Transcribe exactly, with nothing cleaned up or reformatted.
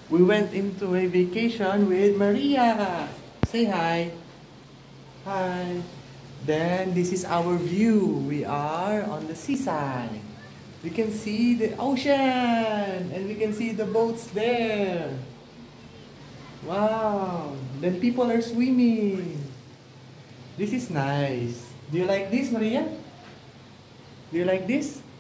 We went into a vacation with Maria. Say hi. Hi. Then this is our view. We are on the seaside. We can see the ocean and we can see the boats there. Wow. Then people are swimming. This is nice. Do you like this, Maria? Do you like this?